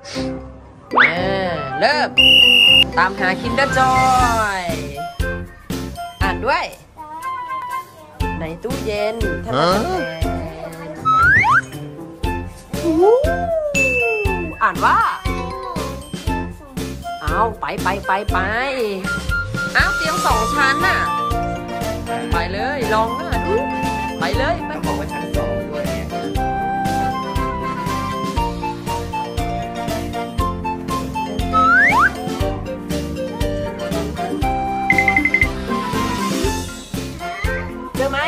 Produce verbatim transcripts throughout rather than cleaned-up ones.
เริ่มตามหา Kinder Joy อ่านด้วยในตู้เย็นท่านอ่านว่าเอาไปไปไปไปอ้าวเตียงสองชั้นน่ะไปเลยลองหน้าดูไปเลยไปบอกว่าชั้นสองด้วยเจอไหม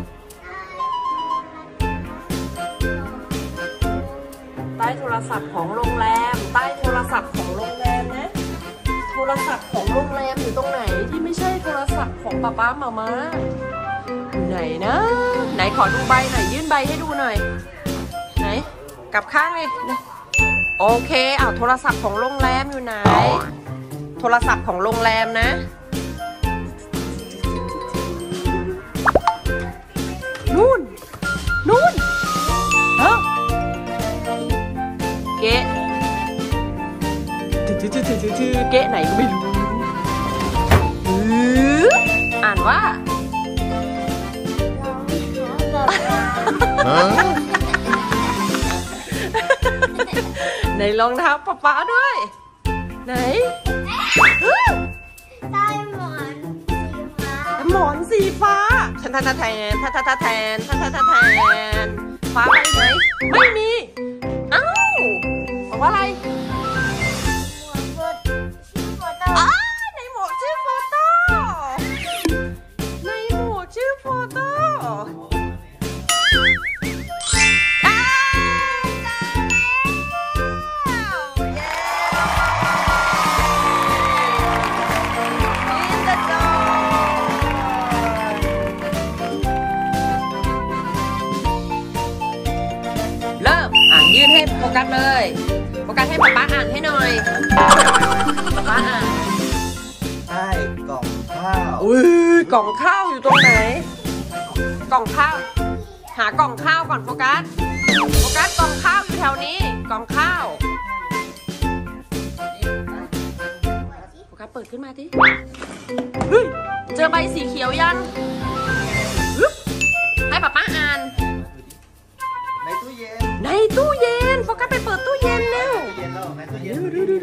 ใต้โทรศัพท์ของโรงแรมใต้โทรศัพท์ของโรงแรมนะโทรศัพท์ของโรงแรมอยู่ตรงไหนที่ไม่ใช่โทรศัพท์ของป๊าป๊ามาม่าไหนนะไหนขอดูใบหน่อยยื่นใบให้ดูหน่อยไหนกลับข้างเลยโอเคอ้าวโทรศัพท์ของโรงแรมอยู่ไหนโทรศัพท์ของโรงแรมนะนู่นนู่นเฮ้เก๊ะทื่อทื่อทื่อทื่อเก๊ะไหนก็ไม่รู้อ่านว่าในรองเท้าป๊าป๊าด้วยไหนใต้หมอนสีฟ้าหมอนสีฟ้าแทนแทนแทนแทนแทนแทนแทนแทนแทนฟ้าไปไหนไม่มีอ้าวบอกว่าอะไรอ้าในหมวกชื่อโฟโต้ในหมวกชื่อโฟโต้ยื่นให้โฟกัสเลยโฟกัสให้ป๊าป๊าอ่านให้หน่อยป๊าป๊าอ่านใช่กล่องข้าวอุ้ยกล่องข้าวอยู่ตรงไหนกล่องข้าวหากล่องข้าวก่อนโฟกัสโฟกัสกล่องข้าวอยู่แถวนี้กล่องข้าวโฟกัสเปิดขึ้นมาดิเฮ้ยเจอใบสีเขียวยังให้ป๊าป๊าอ่านในตู้เย็นในตู้เย็นโฟกัสไปเปิดตู้เย็นเร็วในตู้เย็น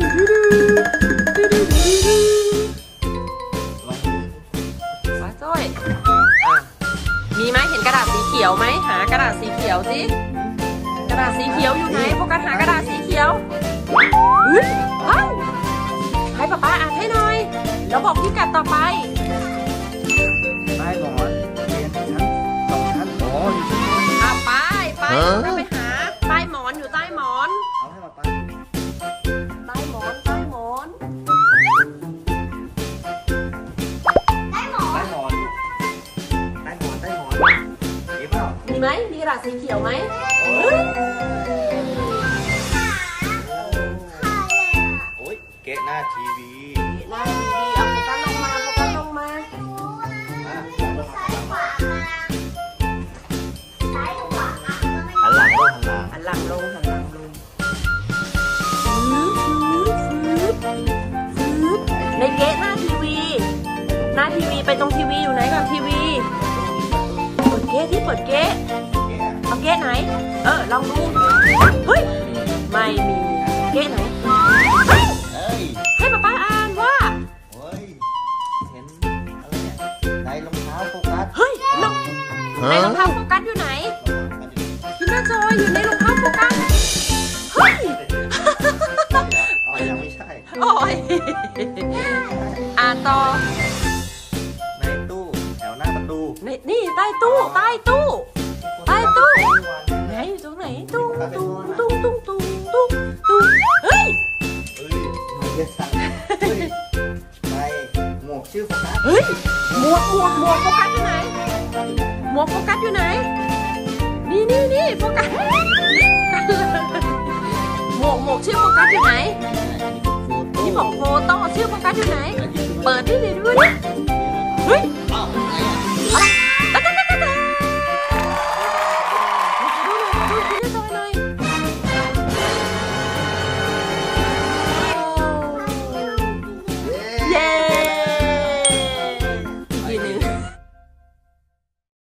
ฟ้าจ้อยมีไหมเห็นกระดาษสีเขียวไหมหากระดาษสีเขียวสิกระดาษสีเขียวอยู่ไหนโฟกัสหากระดาษสีเขียวเฮ้ยให้ป๊าป๊าอ่านให้หน่อยแล้วบอกพี่กัดต่อไปใต้หมอนเรียนชั้นสองชั้นอ๋ออยู่ชั้นอ่ะไปไปเราไปหาใต้หมอนอยู่ใต้หมอนเอาให้มาไปใต้หมอนใต้หมอนใต้หมอนใต้หมอนใต้หมอนใต้หมอนมีเปล่ามีไหมมีกระดาษสีเขียวไหมโอ้ยเก๊ะหน้าทีวีหน้าทีวีเอาโฟกัสลงมาโฟกัสลงมาหันหลังลงหันหลังหันหลังลงหันหลังลงในเก๊ะหน้าทีวีหน้าทีวีไปตรงทีวีอยู่ไหนก่อนทีวีเปิดเก๊ะที่เปิดเก๊ะเอาเก๊ะไหนเออลองดูเฮ้ยไม่มีเก๊ะไหนให้ป๊าป๊าอ่านว่าเฮ้ยเห็นอะไรเนี่ยในรองเท้าโฟกัสเฮ้ยในรองเท้าโฟกัสอยู่ไหนพี่แม่จอยอยู่ในรองเท้าโฟกัสเฮ้ยอ๋อยังไม่ใช่โอ้ยอ่านต่อในตู้แถวหน้าประตูนี่นี่ใต้ตู้ใต้ตู้ใต้ตู้ไหนอยู่ตรงไหนตู้ตู้ตู้ตู้ตู้ตู้ตู้เฮ้ยเฮ้ยเยอะสั่งเฮ้ยในหมวกชื่อโฟกัสเฮ้ยหมวกหมวกหมวกโฟกัสอยู่ไหนหมวกโฟกัสอยู่ไหนนี่นี่นี่โฟกัสหมวกหมวกชื่อโฟกัสอยู่ไหนนี่บอกโฟโต้ชื่อโฟกัสอยู่ไหนเปิดดิดิดูดิเฮ้ย